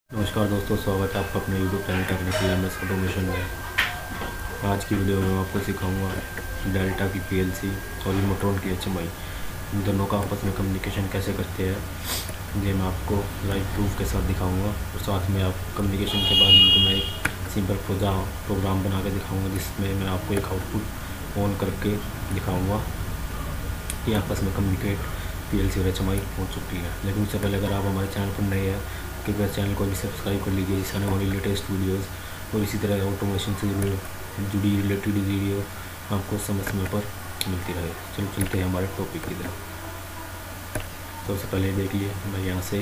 नमस्कार दोस्तों, स्वागत है आपका अपने YouTube channel technical MS automation में। आज की वीडियो में मैं आपको सिखाऊंगा डेल्टा की पीएलसी और मोटरोन की एचएमआई, इन दोनों का आपस में कम्युनिकेशन कैसे करते हैं। ये मैं आपको लाइव प्रूफ के साथ दिखाऊंगा और साथ में आप कम्युनिकेशन के बाद इनको मैं एक सिंपल प्रोग्राम बना के दिखाऊँगा, जिसमें मैं आपको एक आउटपुट ऑन करके दिखाऊँगा कि आपस में कम्युनिकेट पीएलसी और एचएमआई हो चुकी है। लेकिन उससे पहले अगर आप हमारे चैनल पर नए हैं, कृपया चैनल को भी सब्सक्राइब कर लीजिए। इस आने वाली लेटेस्ट वीडियोस और इसी तरह ऑटोमेशन से जुड़ी रिलेटेड वीडियो आपको समय पर मिलती रहे। चलो चलते हैं हमारे टॉपिक की तरफ। तो सबसे पहले देखिए, मैं यहाँ से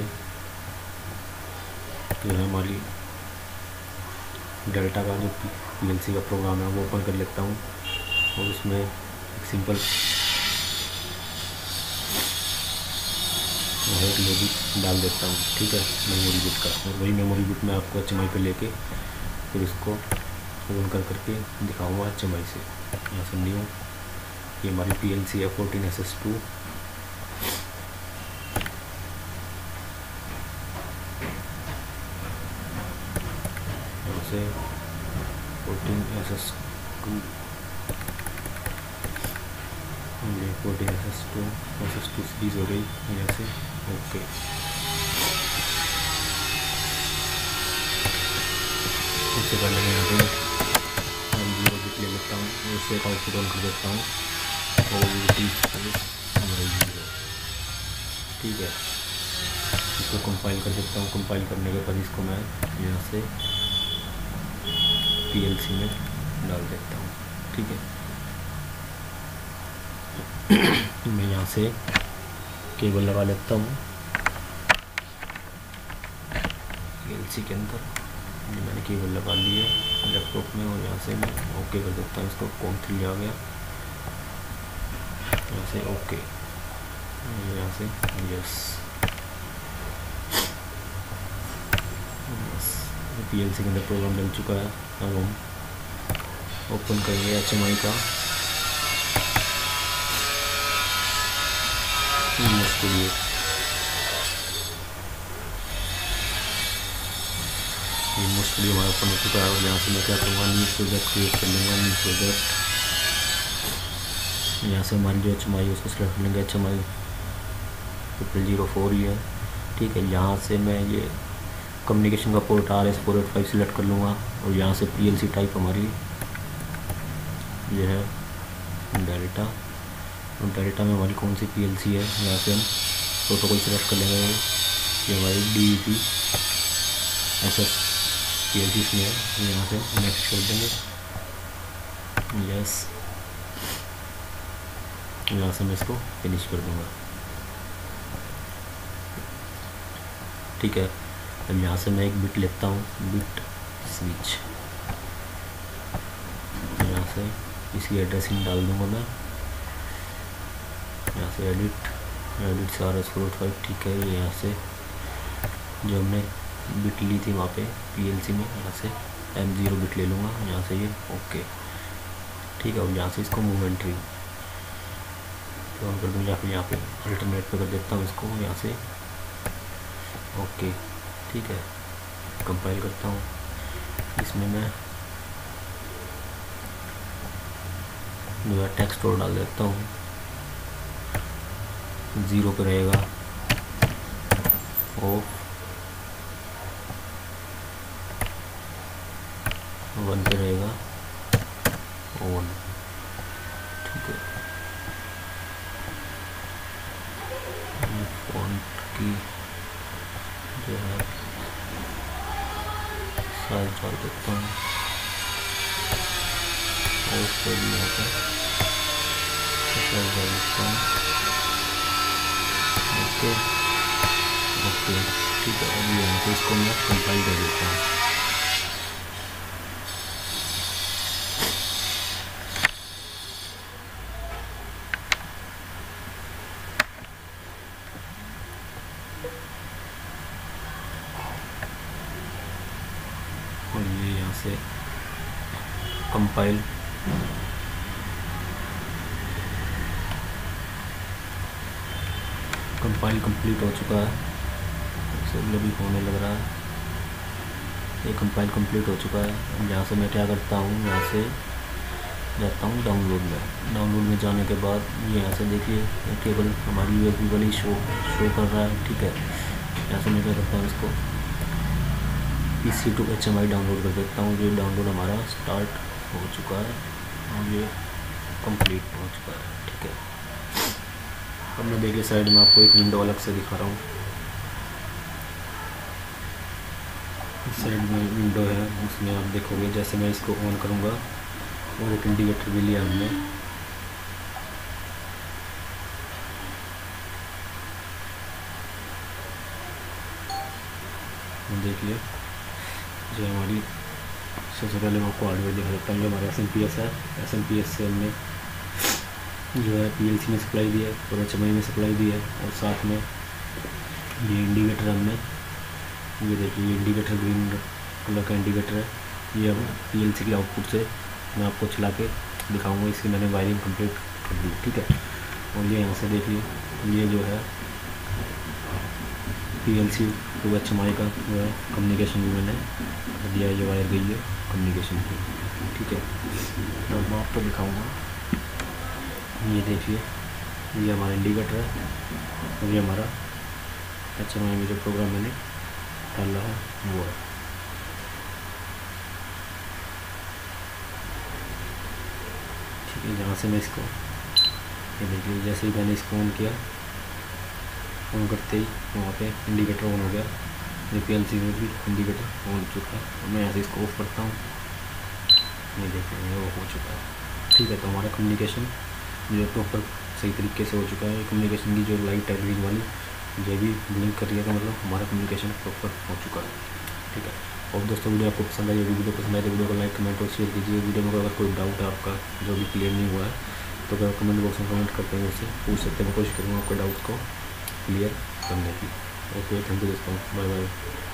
जो है हमारी डेल्टा का जो पीएलसी का प्रोग्राम है वो ओपन कर लेता हूँ और उसमें एक सिंपल एक लॉजिक डाल देता हूँ। ठीक है, मेमोरी बिट का, और वही मेमोरी बिट मैं आपको एचएमआई पे लेके फिर उसको ऑन करके दिखाऊंगा एचएमआई से। यहाँ से न्यू, ये हमारी पीएलसी है 14SS2। यहाँ से 14SS2, ये 14SS2 सीरीज हो गई। यहाँ से ओके, सबसे पहले मैं यहाँ पे M0 बिट ले लेता हूँ और इससे एक आउटपुट ऑन कर देता हूँ और ठीक है, इसको कंपाइल कर देता हूँ। कंपाइल करने के बाद इसको मैं यहाँ से पीएलसी में डाल देता हूँ। ठीक है, मैं यहाँ से केबल लगा लेता हूँ पीएलसी के अंदर। ये मैंने केबल लगा ली है लैपटॉप में और यहाँ से मैं ओके कर देता हूँ। इसको COM3 आ गया, यहाँ से ओके, यहाँ से यस। पीएलसी के अंदर प्रोग्राम डल चुका है। अब हम ओपन करेंगे एचएमआई का स्टूडियो। न्यू स्टूडियो हमारा ओपन हो चुका है और यहाँ से मैं क्या करूँगा, न्यू प्रोजेक्ट क्रिएट कर लूँगा। न्यू प्रोजेक्ट, यहाँ से हमारी जो एचएमआई है उसको सेलेक्ट कर लेंगे। एचएमआई 004 ही है। ठीक है, यहाँ से मैं ये कम्युनिकेशन का पोर्ट RS485 सिलेक्ट कर लूँगा और यहाँ से पीएलसी टाइप हमारी ये है डेल्टा, और डेल्टा में हमारी कौन सी पीएलसी है, यहाँ से हम प्रोटोकॉल सिलेक्ट कर लेंगे। ये हमारी DEP-SS पीएलसी इसमें है, यहाँ से नेक्स्ट कर देंगे। यस, यहाँ से मैं इसको फिनिश कर दूँगा। ठीक है, अब यहाँ से मैं एक बिट लेता हूँ, बिट स्विच। यहाँ से इसकी एड्रेसिंग डाल दूँगा मैं, यहाँ से एडिट से RS485। ठीक है, यहाँ से जो हमने बिट ली थी वहाँ पे पीएलसी में, यहाँ से M0 बिट ले लूँगा, यहाँ से ये ओके। ठीक है, और यहाँ से इसको मूवमेंट्री ऑन कर दूँगा, या फिर यहाँ पे अल्टरनेट पे कर देता हूँ इसको, यहाँ से ओके। ठीक है, कंपाइल करता हूँ। इसमें मैं जो है टेक्स्ट और डाल देता हूँ। 0 पे रहेगा ऑफ, 1 पे रहेगा ऑन। ठीक है, फॉन्ट की जो है साइज डाल देता हूँ, ऑफ पे भी यहाँ पे साइज डाल देता हूँ। ओके ओके, ठीक है, अभी यहाँ से इसको मैं कंपाइल कर देता हूँ। और ये यहाँ से कंपाइल कंपाइल कंप्लीट हो चुका है। सब भी होने लग रहा है। ये कंपाइल कंप्लीट हो चुका है। अब यहाँ से मैं क्या करता हूँ, यहाँ से जाता हूँ डाउनलोड में। डाउनलोड में जाने के बाद ये यहाँ से देखिए केबल हमारी USB वाली शो कर रहा है, ठीक है। यहाँ से मैं क्या करता हूँ, इसको PC to HMI डाउनलोड कर देता हूँ। ये डाउनलोड हमारा स्टार्ट हो चुका है और ये कंप्लीट हो चुका है, ठीक है। अब मैं देखिए साइड में आपको एक विंडो अलग से दिखा रहा हूँ। इस साइड में विंडो है, उसमें आप देखोगे जैसे मैं इसको ऑन करूँगा और एक इंडिकेटर भी लिया हमने। देखिए जो हमारी सबसे पहले मैं आपको हार्डवेयर दिखा देता हूँ। जो हमारा SMPS है, SMPS से हमने जो है PLC में सप्लाई दिया है और HMI में सप्लाई दी है। और साथ में ये इंडिकेटर हमने, ये देखिए ये इंडिकेटर ग्रीन कलर का इंडिकेटर है। ये अब PLC के आउटपुट से मैं आपको चला के दिखाऊंगा। इसकी मैंने वायरिंग कंप्लीट कर दी, ठीक है। और ये यहाँ से देखिए ये जो है PLC टू HMI का जो है कम्युनिकेशन भी मैंने कर दिया। ये वायर गई है कम्युनिकेशन की, ठीक है। अब मैं आपको दिखाऊँगा, ये देखिए ये हमारा इंडिकेटर है और ये हमारा HMI में जो प्रोग्राम मैंने डाला है वो है, ठीक है। जहाँ से मैं इसको ये देखिए जैसे ही मैंने इसको ऑन किया, ऑन करते ही वहाँ पे इंडिकेटर ऑन हो गया। ये PLC में भी इंडिकेटर ऑन हो चुका है। मैं यहाँ से इसको ऑफ करता हूँ, ये देखिए ये ऑफ हो चुका है, ठीक है। तो हमारा कम्युनिकेशन जो प्रॉपर सही तरीके से हो चुका है। कम्युनिकेशन की जो लाइट है ग्रीन वाली जो भी ब्लिंक कर रही है, मतलब हमारा कम्युनिकेशन प्रॉपर हो चुका है, ठीक है। और दोस्तों वीडियो आपको पसंद आई, वीडियो पसंद आए तो वीडियो को लाइक कमेंट और शेयर कीजिए। वीडियो में अगर कोई डाउट है आपका जो भी क्लियर नहीं हुआ है तो अगर कमेंट बॉक्स में कमेंट करते हैं उससे पूछ सकते हैं। मैं कोशिश करूँगा आपके डाउट को क्लियर करने की। ओके, थैंक यू दोस्तों, बाय बाय।